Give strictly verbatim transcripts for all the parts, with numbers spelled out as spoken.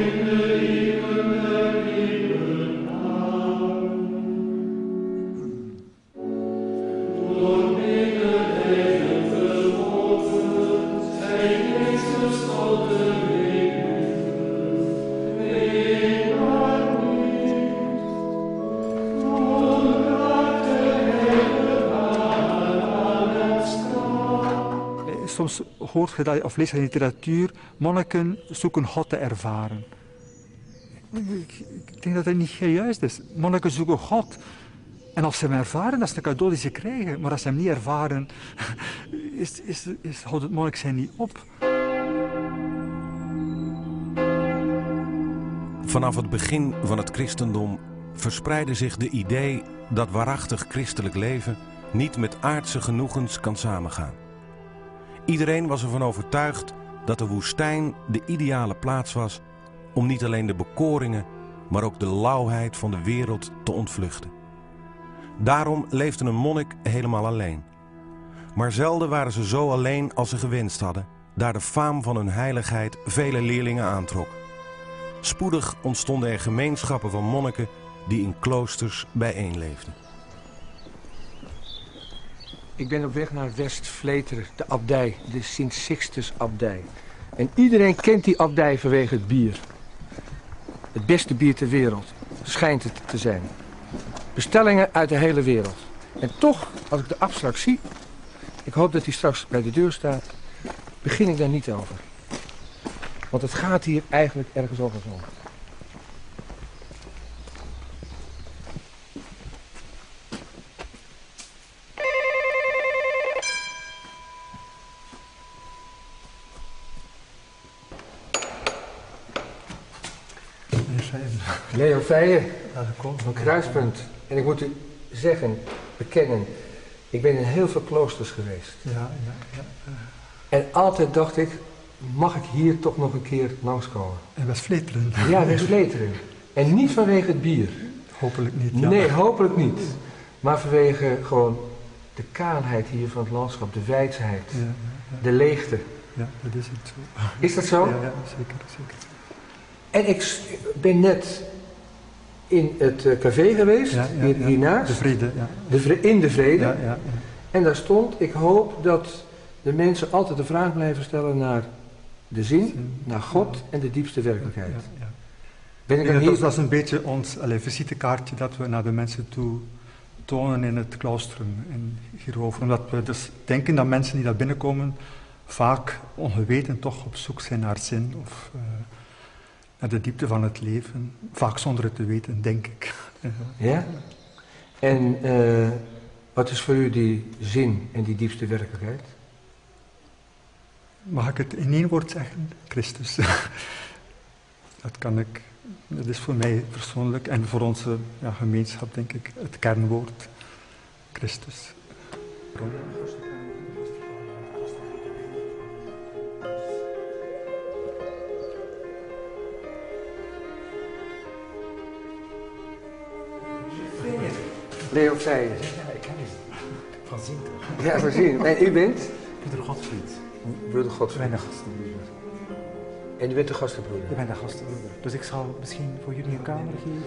Soms hoort je dat, of lees je in literatuur, monniken zoeken God te ervaren. Ik, ik denk dat dat niet juist is. Monniken zoeken God. En als ze hem ervaren, dat is een cadeau die ze krijgen. Maar als ze hem niet ervaren, is, is, is, houdt het monnik zijn niet op. Vanaf het begin van het christendom verspreidde zich de idee dat waarachtig christelijk leven niet met aardse genoegens kan samengaan. Iedereen was ervan overtuigd dat de woestijn de ideale plaats was om niet alleen de bekoringen, maar ook de lauwheid van de wereld te ontvluchten. Daarom leefde een monnik helemaal alleen. Maar zelden waren ze zo alleen als ze gewenst hadden, daar de faam van hun heiligheid vele leerlingen aantrok. Spoedig ontstonden er gemeenschappen van monniken die in kloosters bijeenleefden. Ik ben op weg naar West-Vleteren, de abdij, de Sint-Sixtus-abdij. En iedereen kent die abdij vanwege het bier. Het beste bier ter wereld, schijnt het te zijn. Bestellingen uit de hele wereld. En toch, als ik de abt straks zie, ik hoop dat hij straks bij de deur staat, begin ik daar niet over. Want het gaat hier eigenlijk ergens over om. Leo Feijen, van Kruispunt. En ik moet u zeggen, bekennen, ik ben in heel veel kloosters geweest. Ja, ja, ja. En altijd dacht ik, mag ik hier toch nog een keer langskomen? In West-Vleteren? Ja, West-Vleteren. En niet vanwege het bier. Hopelijk niet, ja. Nee, hopelijk niet. Maar vanwege gewoon de kaanheid hier van het landschap, de wijsheid, ja, ja, ja. De leegte. Ja, dat is het zo. Is dat zo? Ja, ja, zeker, zeker. En ik ben net in het uh, café geweest, ja, ja, hier, ja. hiernaast. De Vrede, ja. De vre in de Vrede. Ja, ja, ja. En daar stond, ik hoop dat de mensen altijd de vraag blijven stellen naar de zin, naar God en de diepste werkelijkheid. Ja, ja. Ben ik ja, hier... Dat is een beetje ons allez, visitekaartje dat we naar de mensen toe tonen in het kloostrum en hierover. Omdat we dus denken dat mensen die daar binnenkomen vaak ongeweten toch op zoek zijn naar zin of uh, naar de diepte van het leven. Vaak zonder het te weten, denk ik. Ja? En uh, wat is voor u die zin en die diepste werkelijkheid? Mag ik het in één woord zeggen? Christus. Dat kan ik. Dat is voor mij persoonlijk en voor onze ja, gemeenschap, denk ik, het kernwoord. Christus. Ron. Leo Feijen. Ja, ik ken u. Van zien toch? Ja, van zien. En u bent? Broeder Godfried. Broeder Godfried. Ik ben de gastenbroeder. En u bent de gastenbroeder? Ik ben de gastenbroeder. Dus ik zal misschien voor jullie een kamer geven.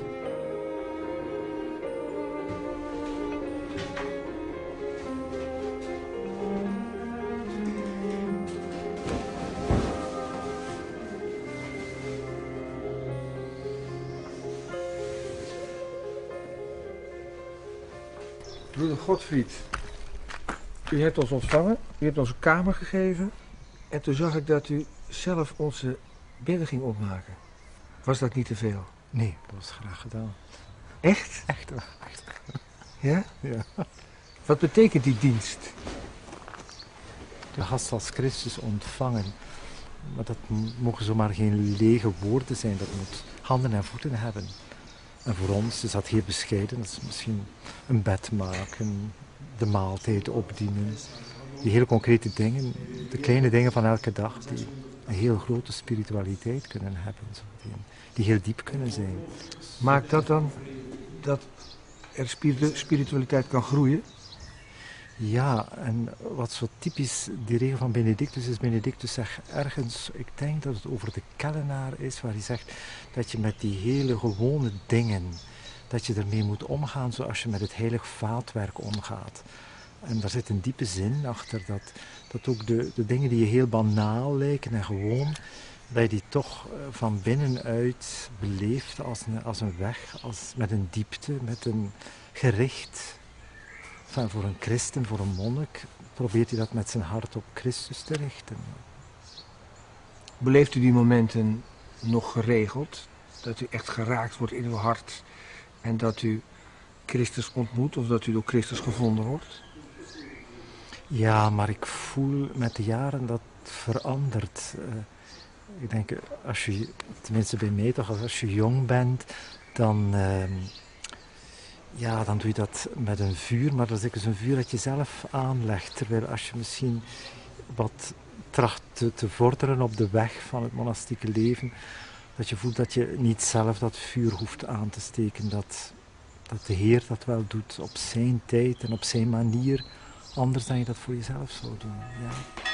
Broeder Godfried, u hebt ons ontvangen, u hebt ons een kamer gegeven en toen zag ik dat u zelf onze bedden ging opmaken. Was dat niet te veel? Nee, dat was graag gedaan. Echt? Echt hoor. Echt. Ja? Ja. Wat betekent die dienst? De gast als Christus ontvangen. Maar dat mogen zomaar geen lege woorden zijn, dat moet handen en voeten hebben. En voor ons is dat heel bescheiden. Dat is misschien een bed maken, de maaltijd opdienen. Die hele concrete dingen, de kleine dingen van elke dag, die een heel grote spiritualiteit kunnen hebben. Die, die heel diep kunnen zijn. Maakt dat dan dat er spiritualiteit kan groeien? Ja, en wat zo typisch die regel van Benedictus is, Benedictus zegt ergens, ik denk dat het over de kellenaar is, waar hij zegt dat je met die hele gewone dingen, dat je ermee moet omgaan zoals je met het heilig vaatwerk omgaat. En daar zit een diepe zin achter, dat, dat ook de, de dingen die je heel banaal lijken en gewoon, dat je die toch van binnenuit beleeft als een, als een weg, als, met een diepte, met een gericht. Enfin, voor een christen, voor een monnik, probeert hij dat met zijn hart op Christus te richten. Beleeft u die momenten nog geregeld? Dat u echt geraakt wordt in uw hart en dat u Christus ontmoet of dat u door Christus gevonden wordt? Ja, maar ik voel met de jaren dat het verandert. Uh, ik denk, als je, tenminste bij mij toch, als je jong bent, dan, uh, ja, dan doe je dat met een vuur, maar dat is dus een vuur dat je zelf aanlegt. Terwijl als je misschien wat tracht te, te vorderen op de weg van het monastieke leven, dat je voelt dat je niet zelf dat vuur hoeft aan te steken, dat, dat de Heer dat wel doet op zijn tijd en op zijn manier, anders dan je dat voor jezelf zou doen. Ja.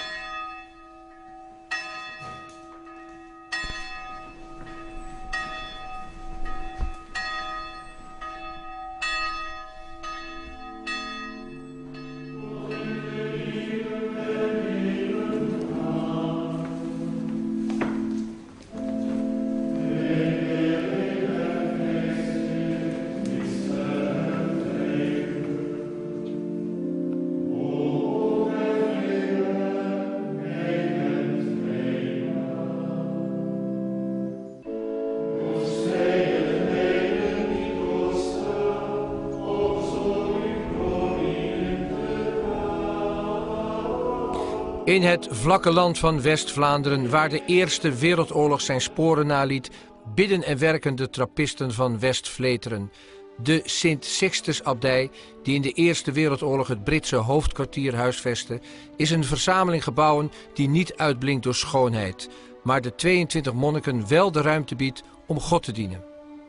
In het vlakke land van West-Vlaanderen, waar de Eerste Wereldoorlog zijn sporen naliet, bidden en werken de trappisten van West-Vleteren. De Sint-Sixtus-abdij, die in de Eerste Wereldoorlog het Britse hoofdkwartier huisvestte, is een verzameling gebouwen die niet uitblinkt door schoonheid, maar de tweeëntwintig monniken wel de ruimte biedt om God te dienen.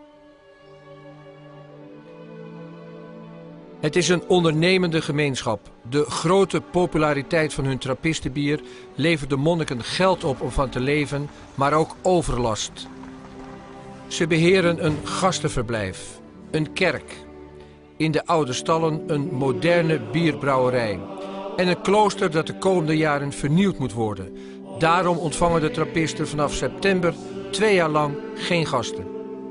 Het is een ondernemende gemeenschap. De grote populariteit van hun trappistenbier levert de monniken geld op om van te leven, maar ook overlast. Ze beheren een gastenverblijf, een kerk, in de oude stallen een moderne bierbrouwerij en een klooster dat de komende jaren vernieuwd moet worden. Daarom ontvangen de trappisten vanaf september twee jaar lang geen gasten.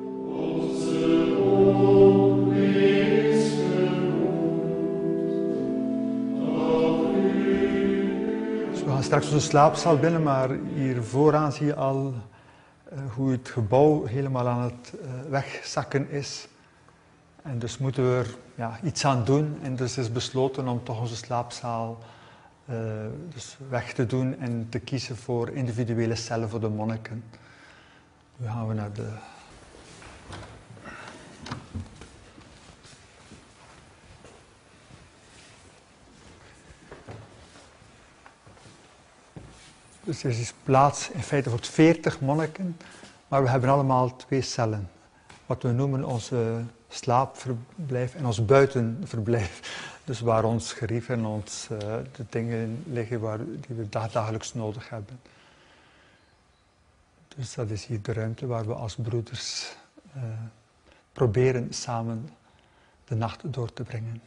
We gaan straks onze slaapzaal binnen, maar hier vooraan zie je al uh, hoe het gebouw helemaal aan het uh, wegzakken is. En dus moeten we er ja, iets aan doen. En dus is besloten om toch onze slaapzaal uh, dus weg te doen en te kiezen voor individuele cellen voor de monniken. Nu gaan we naar de... Dus er is plaats in feite voor veertig monniken, maar we hebben allemaal twee cellen. Wat we noemen onze slaapverblijf en ons buitenverblijf. Dus waar ons gerief en ons, uh, de dingen liggen waar, die we dagelijks nodig hebben. Dus dat is hier de ruimte waar we als broeders uh, proberen samen de nacht door te brengen.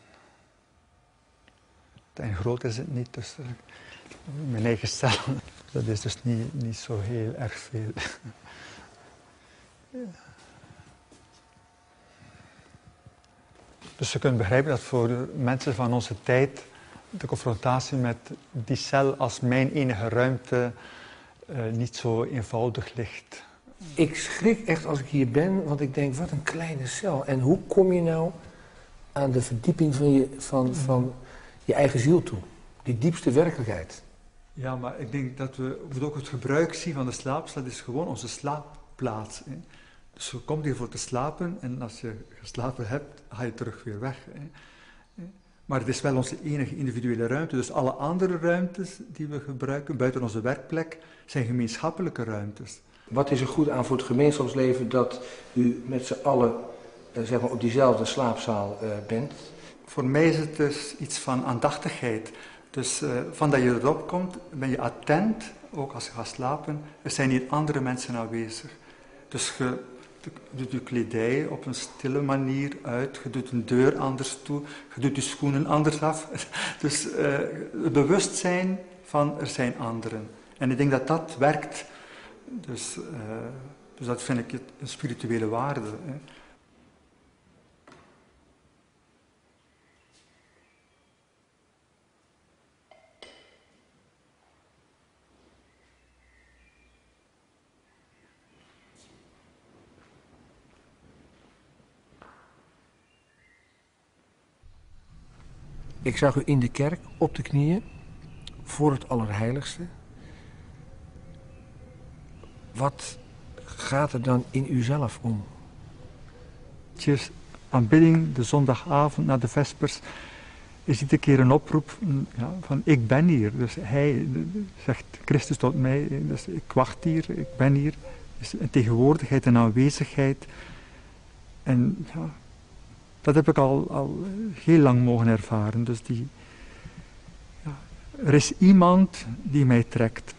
En groot is het niet, dus uh, mijn eigen cel. Dat is dus niet, niet zo heel erg veel. Ja. Dus je kunt begrijpen dat voor mensen van onze tijd de confrontatie met die cel als mijn enige ruimte uh, niet zo eenvoudig ligt. Ik schrik echt als ik hier ben, want ik denk, wat een kleine cel. En hoe kom je nou aan de verdieping van je, van, van je eigen ziel toe? Die diepste werkelijkheid. Ja, maar ik denk dat we ook het gebruik zien van de slaapzaal, dat is gewoon onze slaapplaats. Hè. Dus je komt hier voor te slapen en als je geslapen hebt, ga je terug weer weg. Hè. Maar het is wel onze enige individuele ruimte, dus alle andere ruimtes die we gebruiken buiten onze werkplek zijn gemeenschappelijke ruimtes. Wat is er goed aan voor het gemeenschapsleven dat u met z'n allen uh, zeg maar op diezelfde slaapzaal uh, bent? voor mij is het dus iets van aandachtigheid. Dus uh, van dat je erop komt, ben je attent, ook als je gaat slapen. Er zijn hier andere mensen aanwezig. Dus je doet je kledij op een stille manier uit. Je doet een deur anders toe. Je doet je schoenen anders af. Dus uh, het bewustzijn van er zijn anderen. En ik denk dat dat werkt. Dus, uh, dus dat vind ik een spirituele waarde. Hè. Ik zag u in de kerk op de knieën voor het Allerheiligste. Wat gaat er dan in uzelf om? Tjus, aanbidding, de zondagavond na de vespers, is iedere keer een oproep ja, van ik ben hier. Dus hij zegt Christus tot mij, dus ik wacht hier, ik ben hier. Dus een tegenwoordigheid en aanwezigheid. En ja, dat heb ik al, al heel lang mogen ervaren. Dus die, ja, er is iemand die mij trekt.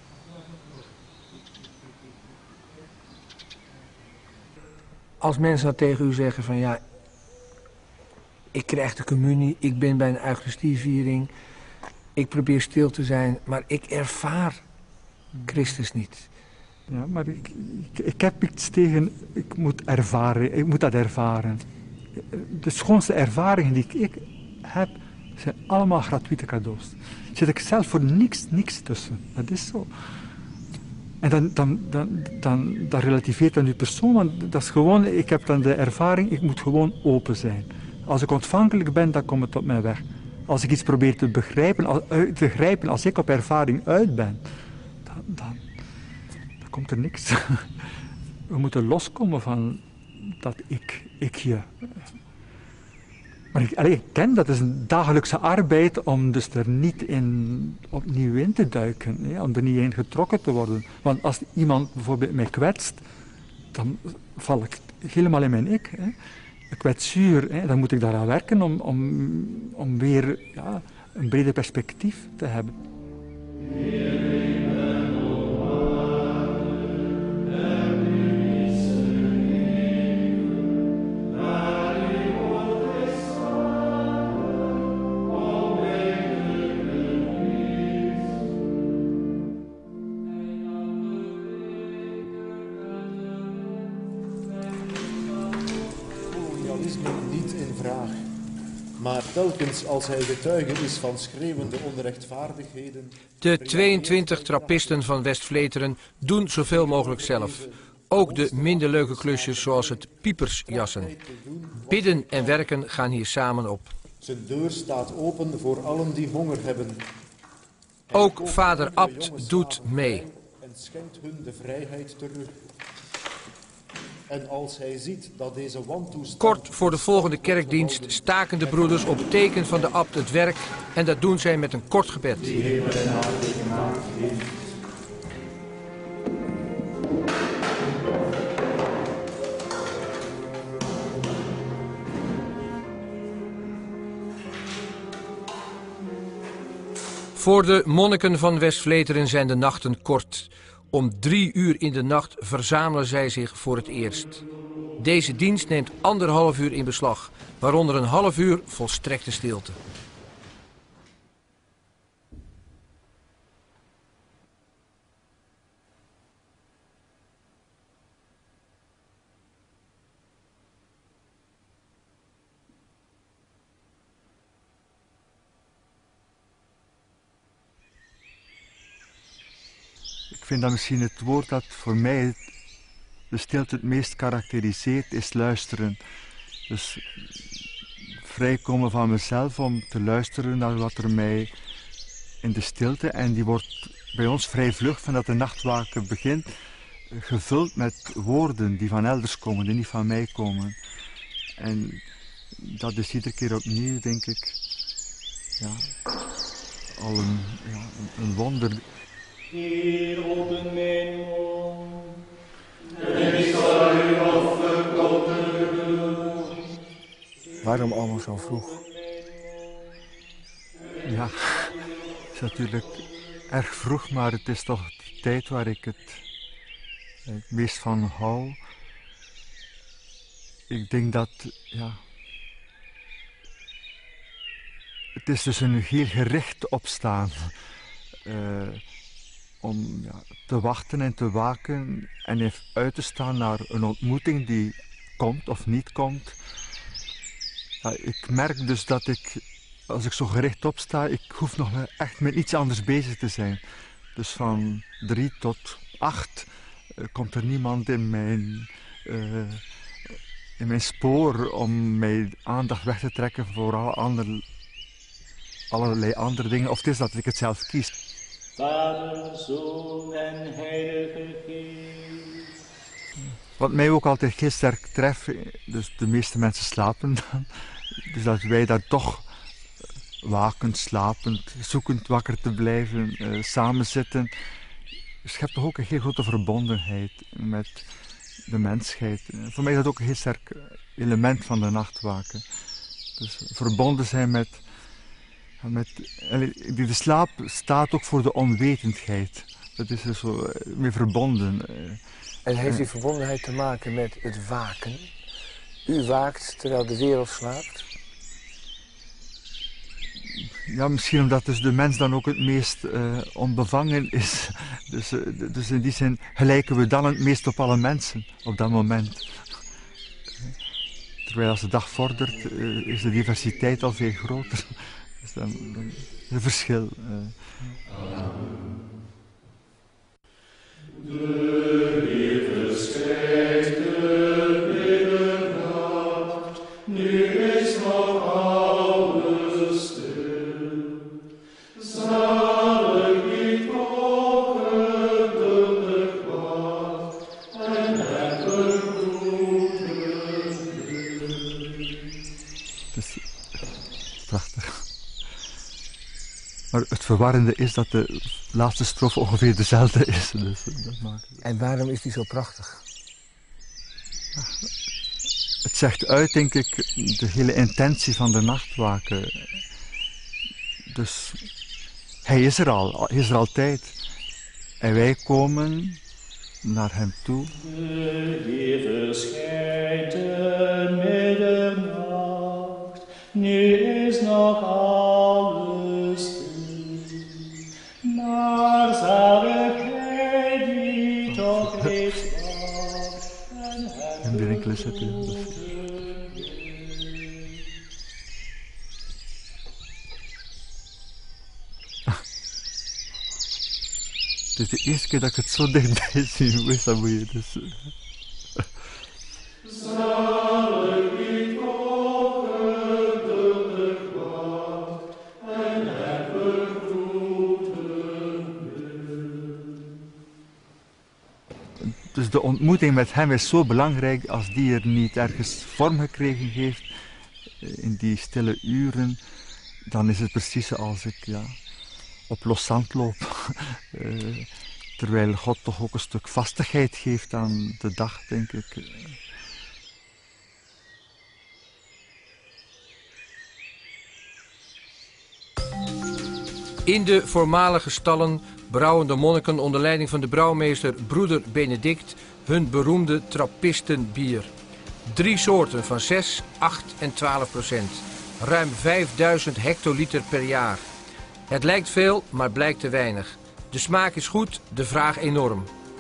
Als mensen dan tegen u zeggen van ja, ik krijg de communie, ik ben bij een eucharistieviering, ik probeer stil te zijn, maar ik ervaar Christus niet. Ja, maar ik, ik, ik heb iets tegen, ik moet ervaren, ik moet dat ervaren. De schoonste ervaringen die ik heb, zijn allemaal gratuite cadeaus. Er zit ik zelf voor niks, niks tussen. Dat is zo. En dan, dan, dan, dan, dan relativeert dan uw persoon, want dat is gewoon, ik heb dan de ervaring, ik moet gewoon open zijn. Als ik ontvankelijk ben, dan komt het op mij weg. Als ik iets probeer te begrijpen, als, uit te grijpen, als ik op ervaring uit ben, dan, dan, dan komt er niks. We moeten loskomen van dat ik, ik je. Maar ik, allee, ik ken dat, het is een dagelijkse arbeid om dus er niet in, opnieuw in te duiken, hè, om er niet in getrokken te worden. Want als iemand bijvoorbeeld mij kwetst, dan val ik helemaal in mijn ik. Hè. Een kwetsuur, hè, dan moet ik daaraan werken om, om, om weer ja, een breder perspectief te hebben. Niet in vraag, maar telkens als hij getuige is van schreeuwende onrechtvaardigheden... De tweeëntwintig trappisten van West-Vleteren doen zoveel mogelijk zelf. Ook de minder leuke klusjes zoals het piepersjassen. Bidden en werken gaan hier samen op. Zijn deur staat open voor allen die honger hebben. Ook vader Abt doet mee. En schenkt hun de vrijheid terug. En als hij ziet dat deze wantoestand... Kort voor de volgende kerkdienst staken de broeders op teken van de abt het werk. En dat doen zij met een kort gebed. Voor de monniken van West-Vleteren zijn de nachten kort. Om drie uur in de nacht verzamelen zij zich voor het eerst. Deze dienst neemt anderhalf uur in beslag, waaronder een half uur volstrekte stilte. Ik vind dat misschien het woord dat voor mij de stilte het meest karakteriseert, is luisteren. Dus vrijkomen van mezelf om te luisteren naar wat er mij in de stilte, en die wordt bij ons vrij vlug, van dat de nachtwaken begint, gevuld met woorden die van elders komen, die niet van mij komen. En dat is iedere keer opnieuw, denk ik, ja, al een, ja, een wonder. Heer, open mijn mond, en ik zal u offer tot de bloed. Waarom allemaal zo vroeg? Ja, het is natuurlijk erg vroeg, maar het is toch de tijd waar ik het, het meest van hou. Ik denk dat, ja... Het is dus een heel gericht opstaan. Uh, om ja, te wachten en te waken en even uit te staan naar een ontmoeting die komt of niet komt. Ja, ik merk dus dat ik, als ik zo gericht opsta, ik hoef nog echt met iets anders bezig te zijn. Dus van drie tot acht uh, komt er niemand in mijn, uh, in mijn spoor om mijn aandacht weg te trekken voor alle andere, allerlei andere dingen. Of het is dat ik het zelf kies. Vader, Zoon en Heilige Geest. Wat mij ook altijd heel sterk treft, dus de meeste mensen slapen dan, dus dat wij daar toch wakend, slapend, zoekend wakker te blijven, uh, samen zitten, schept toch ook een heel grote verbondenheid met de mensheid. Voor mij is dat ook een heel sterk element van de nachtwaken. Dus verbonden zijn met... Met, de slaap staat ook voor de onwetendheid. Dat is er zo mee verbonden. En heeft die verbondenheid te maken met het waken? U waakt terwijl de wereld slaapt? Ja, misschien omdat dus de mens dan ook het meest uh, onbevangen is. Dus, uh, dus in die zin gelijken we dan het meest op alle mensen op dat moment. Terwijl als de dag vordert, uh, is de diversiteit al veel groter. Dus dan, dan is een verschil. Uh. De lieve schijnt de middernacht, nu is nog alles stil. Zalig wie geduldig wacht en het begroeten wil. Het is prachtig. Maar het verwarrende is dat de laatste strofe ongeveer dezelfde is. Dus dat maakt... En waarom is die zo prachtig? Het zegt uit, denk ik, de hele intentie van de nachtwaken. Dus hij is er al, hij is er altijd. En wij komen naar hem toe. De Heer verschijnt de middernacht, nu is nog alles stil. Maar zaligheid die toch reeds wacht en hem weer enkele zetten. Het is de eerste keer dat ik het zo dichtbij zie. Hoe is dat moet je dus... Zalig wie toch geduldig wacht en het begroeten wil. Dus de ontmoeting met hem is zo belangrijk. Als die er niet ergens vorm gekregen heeft, in die stille uren, dan is het precies als ik ja, op los zand loop. uh, terwijl God toch ook een stuk vastigheid geeft aan de dag, denk ik. In de voormalige stallen brouwen de monniken onder leiding van de brouwmeester broeder Benedict hun beroemde trappistenbier. Drie soorten van zes, acht en twaalf procent. Ruim vijfduizend hectoliter per jaar. Het lijkt veel, maar blijkt te weinig. De smaak is goed, de vraag enorm.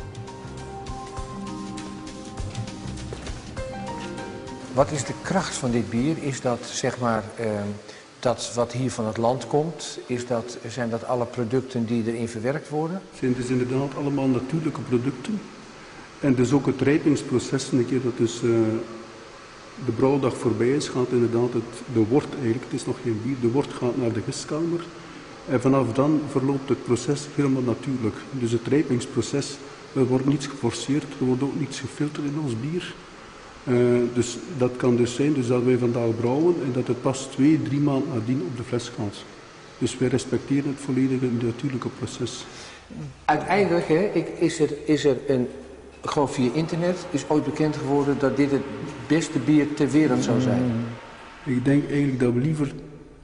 Wat is de kracht van dit bier? Is dat, zeg maar, eh, dat wat hier van het land komt? Is dat, zijn dat alle producten die erin verwerkt worden? Het zijn dus inderdaad allemaal natuurlijke producten. En dus ook het rijpingsproces, een keer dat dus uh, de brouwdag voorbij is, gaat inderdaad het, de wort eigenlijk, het is nog geen bier, de wort gaat naar de gistkamer. En vanaf dan verloopt het proces helemaal natuurlijk. Dus het rijpingsproces, er wordt niets geforceerd, er wordt ook niets gefilterd in ons bier. Uh, dus dat kan dus zijn dus dat wij vandaag brouwen en dat het pas twee, drie maanden nadien op de fles gaat. Dus wij respecteren het volledige natuurlijke proces. Uiteindelijk hè, is, er, is er een, gewoon via internet, is ooit bekend geworden dat dit het beste bier ter wereld zou zijn. Ik denk eigenlijk dat we liever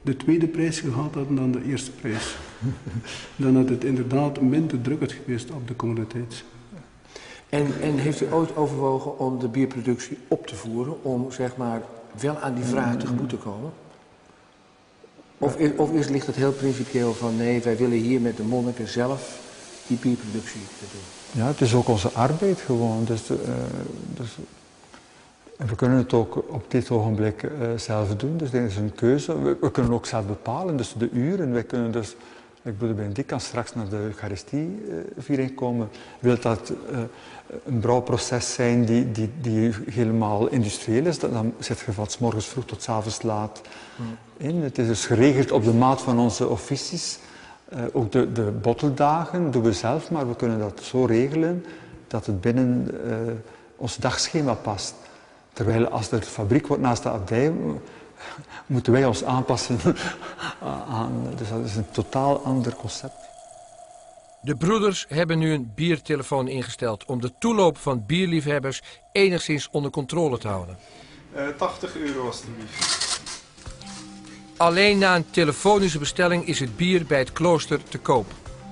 de tweede prijs gehaald hadden dan de eerste prijs. Dan had het inderdaad minder drukkend geweest op de communiteit. En, en heeft u ooit overwogen om de bierproductie op te voeren, om zeg maar wel aan die vraag tegemoet te komen? Of, is, of is, ligt het heel principieel van nee, wij willen hier met de monniken zelf die bierproductie te doen? Ja, het is ook onze arbeid gewoon. Dus, uh, dus, en we kunnen het ook op dit ogenblik uh, zelf doen. Dus dit is een keuze. We, we kunnen ook zelf bepalen, dus de uren. Wij kunnen dus, ik bedoel, Benedict kan straks naar de Eucharistieviering uh, komen. Wil dat uh, een brouwproces zijn die, die, die helemaal industrieel is, dan zit je van 's morgens vroeg tot 's avonds laat in. Het is dus geregeld op de maat van onze officies. Uh, ook de, de botteldagen doen we zelf, maar we kunnen dat zo regelen dat het binnen uh, ons dagschema past. Terwijl als er fabriek wordt naast de abdij, moeten wij ons aanpassen aan. Dus dat is een totaal ander concept. De broeders hebben nu een biertelefoon ingesteld om de toeloop van bierliefhebbers enigszins onder controle te houden. Uh, tachtig euro alstublieft. Alleen na een telefonische bestelling is het bier bij het klooster te koop.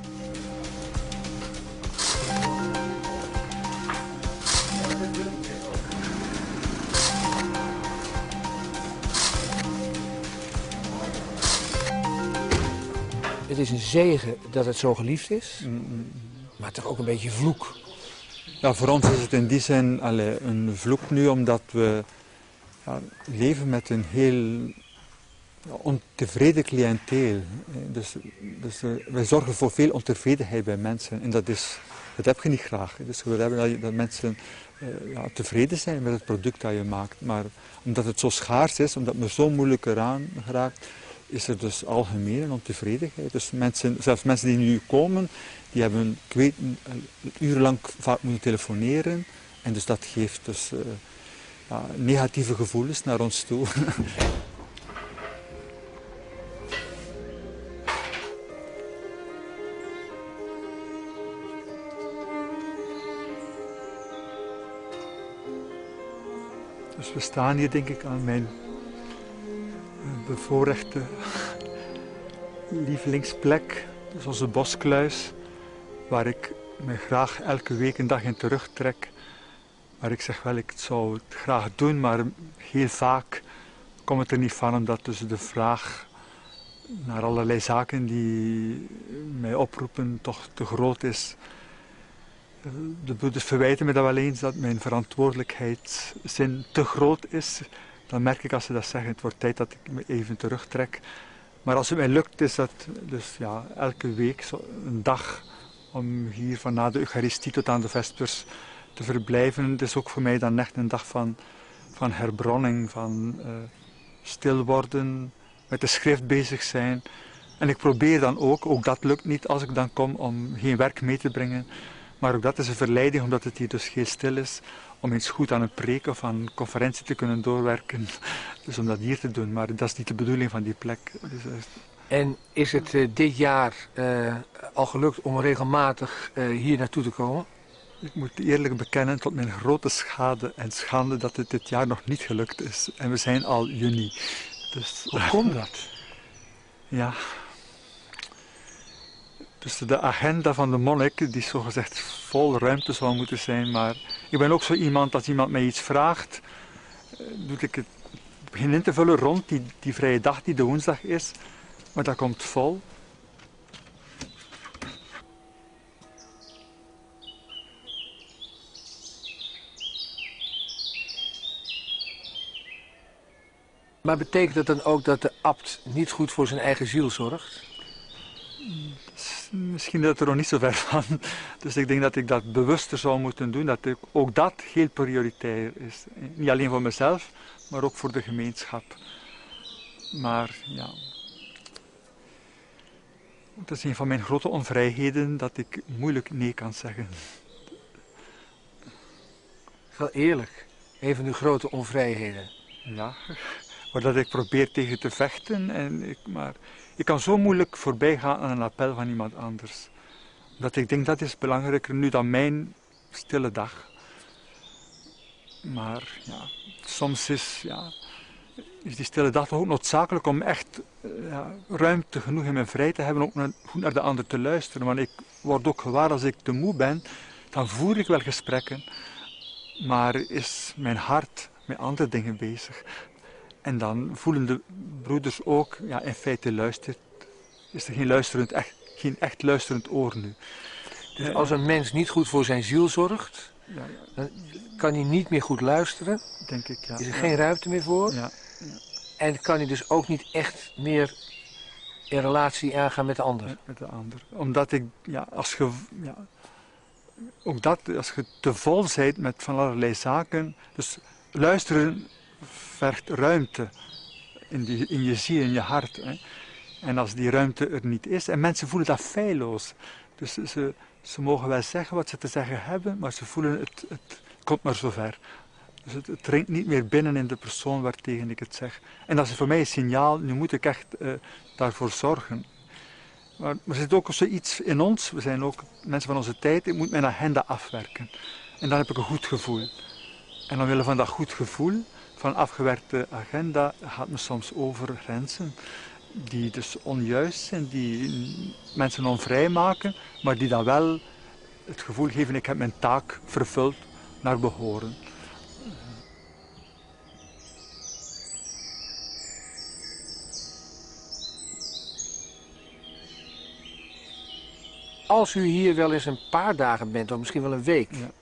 Het is een zegen dat het zo geliefd is, maar toch ook een beetje vloek. Ja, voor ons is het in die zin allez, een vloek nu, omdat we ja, leven met een heel ja, ontevreden cliënteel. Dus, dus uh, wij zorgen voor veel ontevredenheid bij mensen en dat, is, dat heb je niet graag. Dus we hebben dat, dat mensen uh, ja, tevreden zijn met het product dat je maakt. Maar omdat het zo schaars is, omdat men zo moeilijk eraan geraakt, is er dus algemeen een ontevredenheid. Dus mensen, zelfs mensen die nu komen, die hebben, ik weet, urenlang vaak moeten telefoneren. En dus dat geeft dus uh, ja, negatieve gevoelens naar ons toe. Dus we staan hier denk ik aan mijn bevoorrechte lievelingsplek. Dat is onze boskluis, waar ik me graag elke week een dag in terugtrek. Maar ik zeg wel, ik zou het graag doen, maar heel vaak komt het er niet van, omdat dus de vraag naar allerlei zaken die mij oproepen toch te groot is. De broeders verwijten me dat wel eens, dat mijn verantwoordelijkheidszin te groot is. Dan merk ik als ze dat zeggen, het wordt tijd dat ik me even terugtrek. Maar als het mij lukt, is dat dus ja, elke week zo een dag om hier van na de Eucharistie tot aan de Vespers te verblijven. Het is ook voor mij dan echt een dag van, van herbronning, van uh, stil worden, met de schrift bezig zijn. En ik probeer dan ook, ook dat lukt niet als ik dan kom, om geen werk mee te brengen. Maar ook dat is een verleiding, omdat het hier dus heel stil is, om eens goed aan een preek of aan een conferentie te kunnen doorwerken. Dus om dat hier te doen, maar dat is niet de bedoeling van die plek. Dus, uh... En is het uh, dit jaar uh, al gelukt om regelmatig uh, hier naartoe te komen? Ik moet eerlijk bekennen, tot mijn grote schade en schande, dat het dit jaar nog niet gelukt is. En we zijn al juni. Dus, hoe komt dat? Ja... Dus de agenda van de monnik, die zogezegd vol ruimte zou moeten zijn, maar ik ben ook zo iemand, als iemand mij iets vraagt, doe ik het, begin in te vullen rond die, die vrije dag die de woensdag is, maar dat komt vol. Maar betekent dat dan ook dat de abt niet goed voor zijn eigen ziel zorgt? Misschien dat er nog niet zo ver van. Dus ik denk dat ik dat bewuster zou moeten doen. Dat ik, ook dat heel prioritair is. Niet alleen voor mezelf, maar ook voor de gemeenschap. Maar ja... Het is een van mijn grote onvrijheden dat ik moeilijk nee kan zeggen. Wel eerlijk. Een van uw grote onvrijheden. Ja, waar dat ik probeer tegen te vechten. En ik, maar... Ik kan zo moeilijk voorbij gaan aan een appel van iemand anders. Dat ik denk dat is belangrijker nu dan mijn stille dag. Maar ja, soms is, ja, is die stille dag ook noodzakelijk om echt ja, ruimte genoeg in mijn vrij te hebben om naar, goed naar de ander te luisteren. Want ik word ook gewaar als ik te moe ben, dan voer ik wel gesprekken, maar is mijn hart met andere dingen bezig. En dan voelen de broeders ook, ja, in feite luistert, is er geen, luisterend, echt, geen echt luisterend oor nu. Dus als een mens niet goed voor zijn ziel zorgt, ja, ja. dan kan hij niet meer goed luisteren. Denk ik, ja. Is er ja. geen ruimte meer voor. Ja, ja. En kan hij dus ook niet echt meer in relatie aangaan met de ander. Met, met de ander. Omdat ik, ja, als je, ja, ook dat, als je te vol bent met van allerlei zaken, dus luisteren vergt ruimte in, die, in je ziel, in je hart. Hè. En als die ruimte er niet is, en mensen voelen dat feilloos. Dus ze, ze mogen wel zeggen wat ze te zeggen hebben, maar ze voelen het, het komt maar zover. Dus het, het dringt niet meer binnen in de persoon waartegen ik het zeg. En dat is voor mij een signaal, nu moet ik echt uh, daarvoor zorgen. Maar er zit ook zoiets in ons, we zijn ook mensen van onze tijd, ik moet mijn agenda afwerken. En dan heb ik een goed gevoel. En omwille van dat goed gevoel, van een afgewerkte agenda, gaat me soms over grenzen die dus onjuist zijn, die mensen onvrij maken, maar die dan wel het gevoel geven, ik heb mijn taak vervuld naar behoren. Als u hier wel eens een paar dagen bent, of misschien wel een week, ja.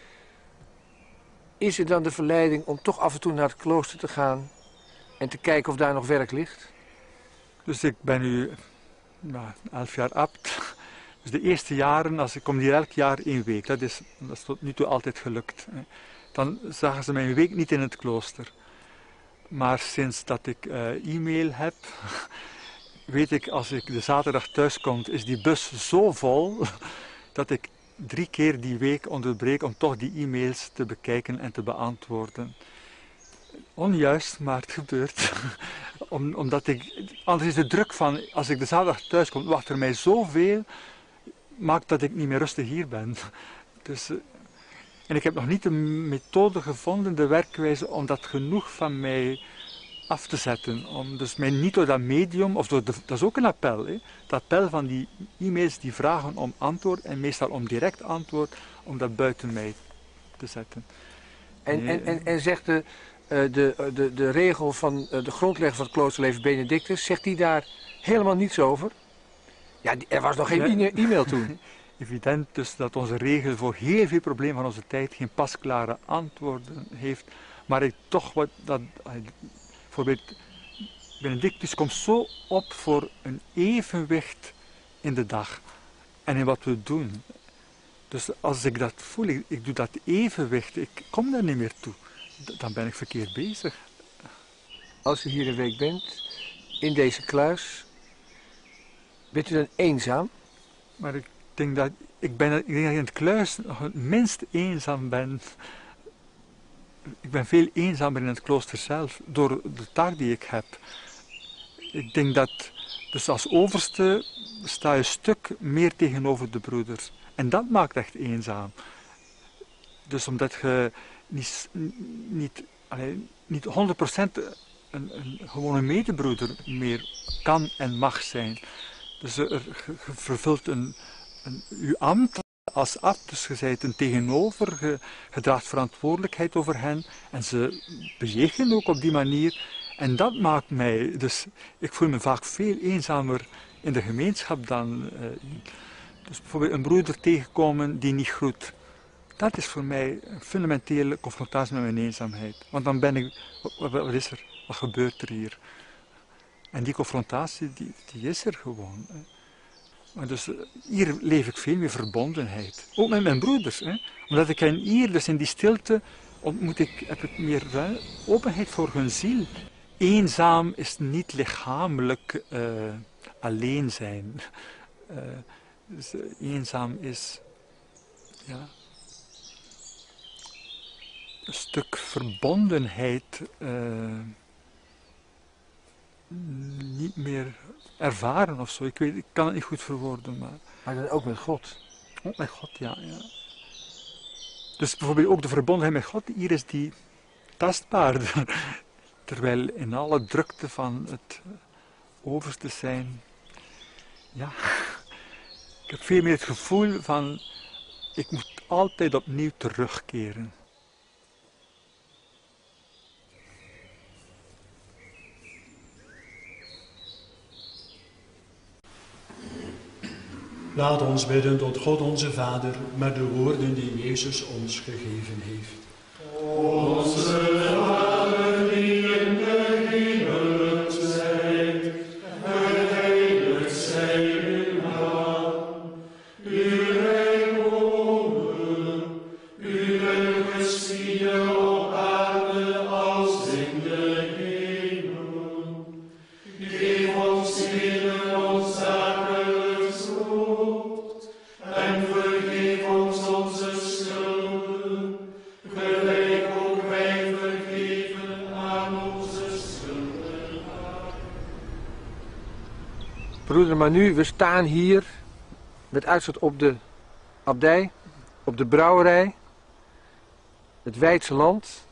Is er dan de verleiding om toch af en toe naar het klooster te gaan en te kijken of daar nog werk ligt? Dus ik ben nu nou, elf jaar abt. Dus de eerste jaren, als ik kom hier elk jaar één week, dat is, dat is tot nu toe altijd gelukt. Dan zagen ze mij een week niet in het klooster. Maar sinds dat ik uh, e-mail heb, weet ik, als ik de zaterdag thuis kom, is die bus zo vol dat ik drie keer die week onderbreek om toch die e-mails te bekijken en te beantwoorden. Onjuist, maar het gebeurt. Om, omdat ik, anders is de druk van, als ik de zaterdag thuis kom, wacht er mij zoveel, maakt dat ik niet meer rustig hier ben. Dus, en ik heb nog niet de methode gevonden, de werkwijze, om dat genoeg van mij af te zetten. Om dus mij niet door dat medium, of door de, dat is ook een appel, hè, dat appel van die e-mails die vragen om antwoord, en meestal om direct antwoord, om dat buiten mij te zetten. En, nee, en, en, en zegt de, de, de, de regel van de grondlegger van het kloosterleven, Benedictus, zegt die daar helemaal niets over? Ja, er was nog geen ja. e-mail toen. Evident dus dat onze regel voor heel veel problemen van onze tijd geen pasklare antwoorden heeft, maar ik toch wat dat... Bijvoorbeeld, Benedictus komt zo op voor een evenwicht in de dag en in wat we doen. Dus als ik dat voel, ik, ik doe dat evenwicht, ik kom daar niet meer toe, dan ben ik verkeerd bezig. Als u hier een week bent, in deze kluis, bent u dan eenzaam? Maar ik denk dat ik, ben, ik denk dat ik in het kluis nog het minst eenzaam ben. Ik ben veel eenzamer in het klooster zelf, door de taak die ik heb. Ik denk dat, dus als overste sta je een stuk meer tegenover de broeders. En dat maakt echt eenzaam. Dus omdat je niet, niet, allee, niet honderd procent een, een gewone medebroeder meer kan en mag zijn. Dus er, je, je vervult een, een, je ambt als abt, dus je bent een tegenover, je, je draagt verantwoordelijkheid over hen en ze bejegenen ook op die manier. En dat maakt mij, dus ik voel me vaak veel eenzamer in de gemeenschap dan, uh, dus bijvoorbeeld een broeder tegenkomen die niet groet. Dat is voor mij een fundamentele confrontatie met mijn eenzaamheid. Want dan ben ik, wat, wat is er, wat gebeurt er hier? En die confrontatie, die, die is er gewoon. Hè. Maar dus hier leef ik veel meer verbondenheid. Ook met mijn broeders. Hè. Omdat ik hen hier, dus in die stilte, ontmoet ik, heb ik meer openheid voor hun ziel. Eenzaam is niet lichamelijk uh, alleen zijn. Uh, dus, uh, eenzaam is ja, een stuk verbondenheid uh, niet meer ervaren of zo. Ik, weet, ik kan het niet goed verwoorden. Maar, maar dan ook met God? Ook met God, ja, ja. Dus bijvoorbeeld ook de verbondenheid met God, hier is die tastbaarder. Terwijl in alle drukte van het overste zijn, ja, ik heb veel meer het gevoel van, ik moet altijd opnieuw terugkeren. Laat ons bidden tot God onze Vader met de woorden die Jezus ons gegeven heeft. Onze Vader die in de hemel zijt, geheiligd zij uw naam. Uw rijk komen, uw wil geschieden op aarde als in de hemel. Geef ons heden ons dagelijks brood en vergeef ons onze schulden, gelijk ook wij vergeven aan onze schuldenaars. Broeder Manu, we staan hier met uitzicht op de abdij, op de brouwerij, het Weidse land.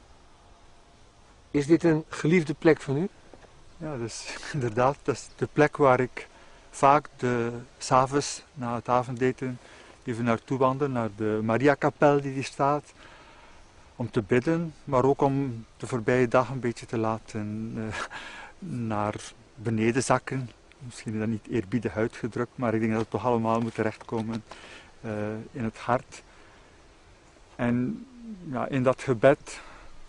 Is dit een geliefde plek van u? Ja, dus inderdaad, dat is de plek waar ik vaak de, 's avonds na het avondeten even naartoe wandel, naar de Mariakapel die hier staat, om te bidden, maar ook om de voorbije dag een beetje te laten uh, naar beneden zakken. Misschien is dat niet eerbiedig uitgedrukt, maar ik denk dat het toch allemaal moet terechtkomen uh, in het hart. En ja, in dat gebed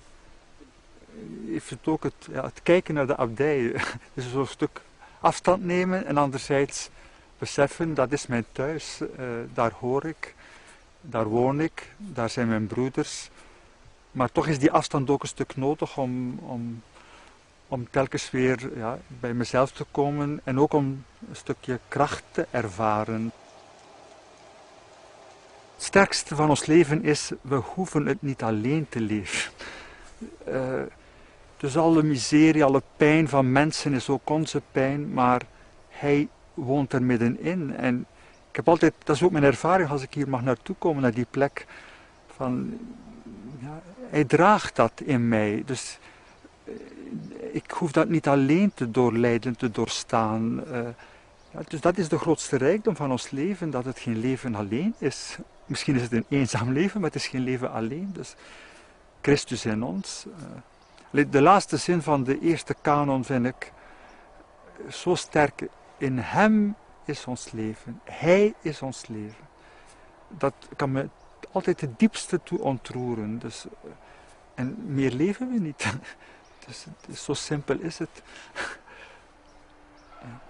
heeft het ook het, ja, het kijken naar de abdij. Dus zo'n stuk afstand nemen en anderzijds beseffen, dat is mijn thuis, uh, daar hoor ik, daar woon ik, daar zijn mijn broeders. Maar toch is die afstand ook een stuk nodig om, om, om telkens weer ja, bij mezelf te komen en ook om een stukje kracht te ervaren. Het sterkste van ons leven is, we hoeven het niet alleen te leven. Uh, dus alle miserie, alle pijn van mensen is ook onze pijn, maar hij woont er middenin. En ik heb altijd, dat is ook mijn ervaring als ik hier mag naartoe komen, naar die plek, van, ja, hij draagt dat in mij. Dus uh, ik hoef dat niet alleen te doorlijden, te doorstaan. Uh, ja, dus dat is de grootste rijkdom van ons leven, dat het geen leven alleen is. Misschien is het een eenzaam leven, maar het is geen leven alleen. Dus Christus in ons. Uh, de laatste zin van de eerste kanon vind ik zo sterk. In hem is ons leven. Hij is ons leven. Dat kan me altijd het diepste toe ontroeren. Dus, uh, en meer leven we niet. Dus, dus zo simpel is het. Ja.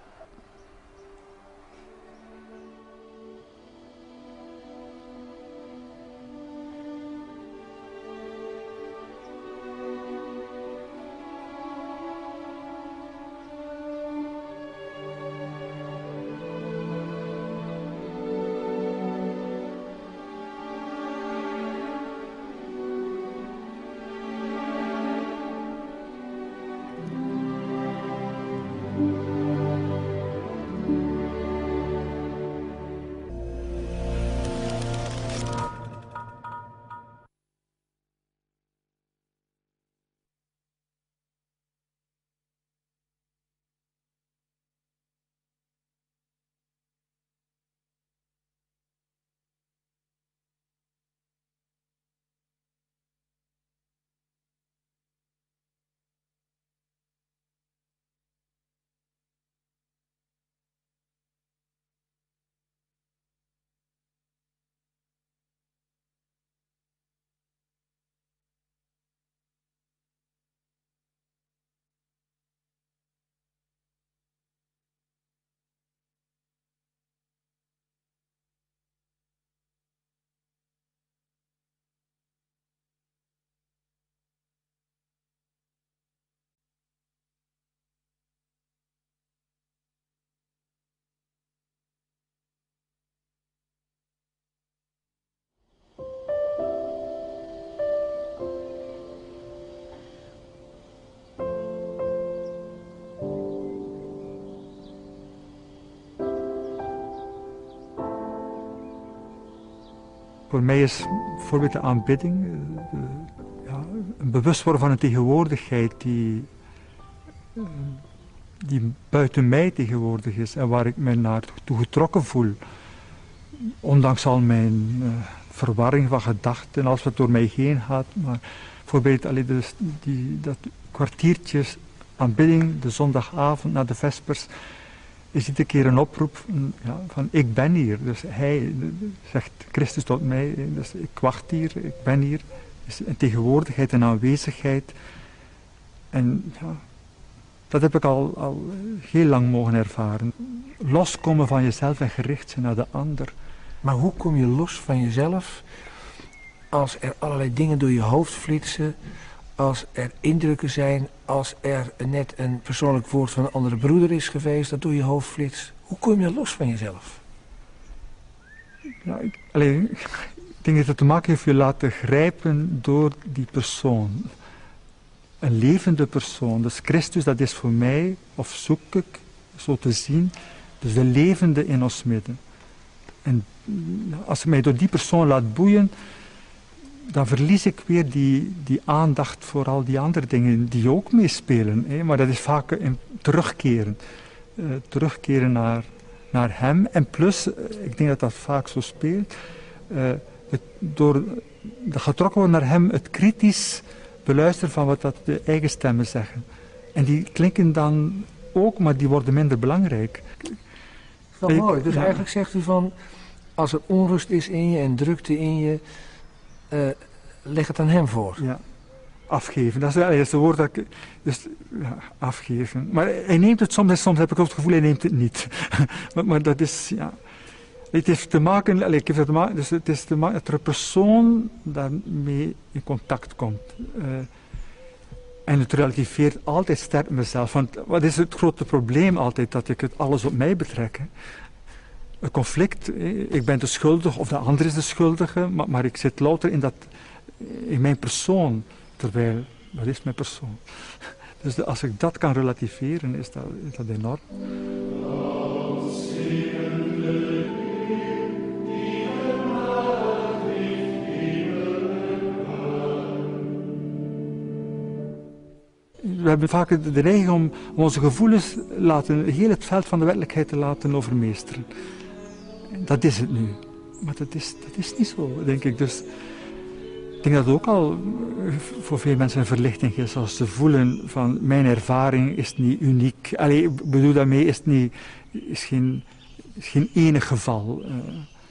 Voor mij is bijvoorbeeld de aanbidding, de, ja, een bewust worden van een tegenwoordigheid die, die buiten mij tegenwoordig is en waar ik mij naartoe getrokken voel. Ondanks al mijn uh, verwarring van gedachten, als wat door mij heen gaat. Maar bijvoorbeeld allee, dus die, dat kwartiertje aanbidding, de zondagavond na de vespers, is iedere keer een oproep ja, van ik ben hier. Dus hij zegt Christus tot mij, dus ik wacht hier, ik ben hier. Dus een tegenwoordigheid en aanwezigheid. En ja, dat heb ik al, al heel lang mogen ervaren. Loskomen van jezelf en gericht zijn naar de ander. Maar hoe kom je los van jezelf als er allerlei dingen door je hoofd flitsen, als er indrukken zijn, als er net een persoonlijk woord van een andere broeder is geweest dat door je hoofd flitst? Hoe kom je los van jezelf? Ja, ik, alleen, ik denk dat het te maken heeft je laten grijpen door die persoon. Een levende persoon. Dus Christus, dat is voor mij, of zoek ik zo te zien, dus de levende in ons midden. En als ik mij door die persoon laat boeien, dan verlies ik weer die, die aandacht voor al die andere dingen die ook meespelen. Hè? Maar dat is vaak een terugkeren. Uh, terugkeren naar, naar hem. En plus, uh, ik denk dat dat vaak zo speelt, uh, het, door de getrokken worden naar hem, het kritisch beluisteren van wat dat de eigen stemmen zeggen. En die klinken dan ook, maar die worden minder belangrijk. Dat is wel mooi. Dus ja. Eigenlijk zegt u van, als er onrust is in je en drukte in je, uh, leg het aan hem voor. Ja, afgeven. Dat is, dat is het woord dat ik... Dus, ja, afgeven. Maar hij neemt het soms en soms heb ik ook het gevoel, hij neemt het niet. maar, maar dat is, ja... Het heeft te maken, allez, ik heb het te maken, dus het is te maken dat er een persoon daarmee in contact komt. Uh, en het relativeert altijd sterk mezelf. Want wat is het grote probleem altijd? Dat ik het alles op mij betrek. Hè? Een conflict, ik ben de schuldige of de ander is de schuldige, maar, maar ik zit louter in, dat, in mijn persoon. Terwijl, wat is mijn persoon? Dus de, als ik dat kan relativeren, is dat, is dat enorm. We hebben vaak de neiging om onze gevoelens laten, heel het veld van de werkelijkheid te laten overmeesteren. Dat is het nu. Maar dat is, dat is niet zo, denk ik. Dus ik denk dat het ook al voor veel mensen een verlichting is als ze voelen van mijn ervaring is niet uniek. Allee, ik bedoel daarmee is, niet, is, geen, is geen enig geval. Uh,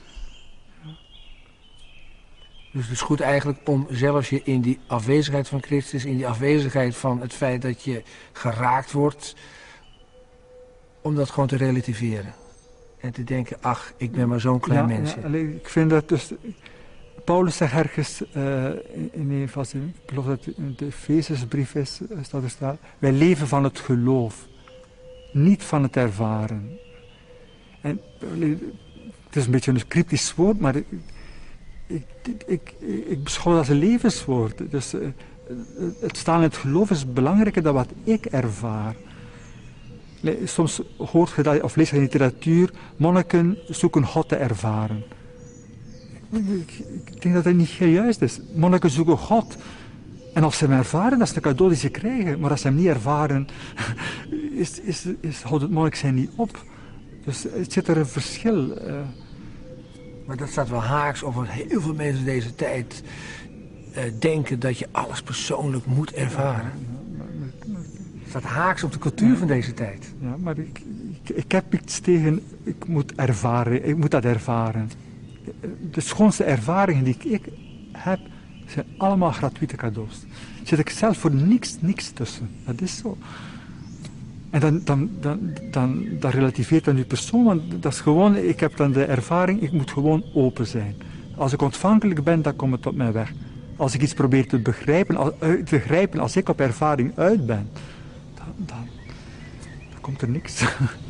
Dus het is goed eigenlijk om zelfs je in die afwezigheid van Christus, in die afwezigheid van het feit dat je geraakt wordt, om dat gewoon te relativeren. En te denken, ach, ik ben maar zo'n klein ja, mensje. Ja, ik vind dat dus... Paulus zegt ergens uh, in een van zijn, ik geloof dat het de Efezesbrief is, staat er staat, wij leven van het geloof, niet van het ervaren. En het is een beetje een cryptisch woord, maar... Ik, ik, ik, ik beschouw dat als een levenswoord. Dus, uh, het staan in het geloof is belangrijker dan wat ik ervaar. Soms hoort je dat, of lees je in literatuur, monniken zoeken God te ervaren. Ik, ik denk dat dat niet heel juist is. Monniken zoeken God. En als ze hem ervaren, dat is de cadeau die ze krijgen. Maar als ze hem niet ervaren, is, is, is, houdt het monnik zijn niet op. Dus het zit er een verschil. Uh, Maar dat staat wel haaks op wat heel veel mensen deze tijd uh, denken dat je alles persoonlijk moet ervaren. Het staat haaks op de cultuur van deze tijd. Ja, maar ik, ik, ik heb iets tegen, ik moet ervaren, ik moet dat ervaren. De schoonste ervaringen die ik heb, zijn allemaal gratuite cadeaus. Er zit ik zelf voor niks, niks tussen. Dat is zo. En dan, dan, dan, dan, dan relativeert dan die persoon, want dat is gewoon, ik heb dan de ervaring, ik moet gewoon open zijn. Als ik ontvankelijk ben, dan komt het op mij weg. Als ik iets probeer te begrijpen, als, te begrijpen, als ik op ervaring uit ben, dan, dan, dan komt er niks.